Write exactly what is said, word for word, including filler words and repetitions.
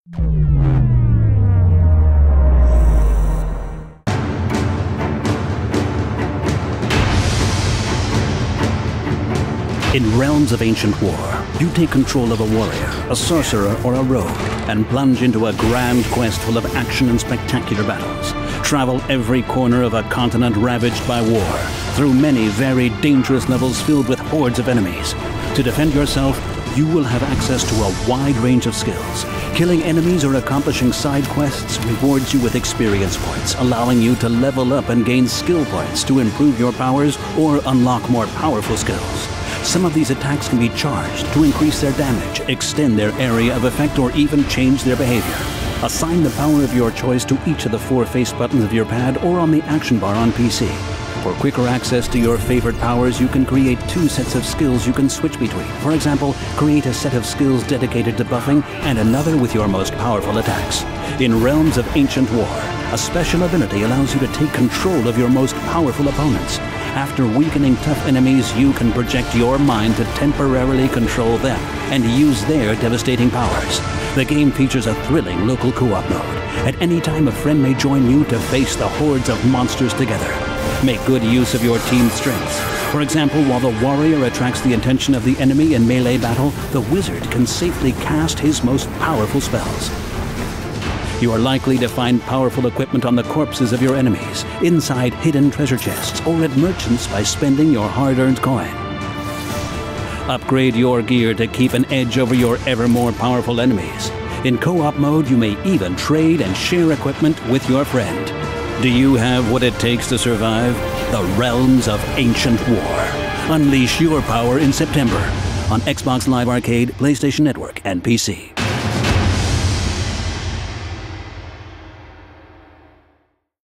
In Realms of Ancient War, you take control of a warrior, a sorcerer, or a rogue, and plunge into a grand quest full of action and spectacular battles. Travel every corner of a continent ravaged by war, through many very dangerous levels filled with hordes of enemies. To defend yourself, you will have access to a wide range of skills. Killing enemies or accomplishing side quests rewards you with experience points, allowing you to level up and gain skill points to improve your powers or unlock more powerful skills. Some of these attacks can be charged to increase their damage, extend their area of effect, or even change their behavior. Assign the power of your choice to each of the four face buttons of your pad or on the action bar on P C. For quicker access to your favorite powers, you can create two sets of skills you can switch between. For example, create a set of skills dedicated to buffing and another with your most powerful attacks. In Realms of Ancient War, a special ability allows you to take control of your most powerful opponents. After weakening tough enemies, you can project your mind to temporarily control them and use their devastating powers. The game features a thrilling local co-op mode. At any time, a friend may join you to face the hordes of monsters together. Make good use of your team's strengths. For example, while the warrior attracts the attention of the enemy in melee battle, the wizard can safely cast his most powerful spells. You are likely to find powerful equipment on the corpses of your enemies, inside hidden treasure chests, or at merchants by spending your hard-earned coin. Upgrade your gear to keep an edge over your ever more powerful enemies. In co-op mode, you may even trade and share equipment with your friend. Do you have what it takes to survive? The Realms of Ancient War. Unleash your power in September on Xbox Live Arcade, PlayStation Network, and P C.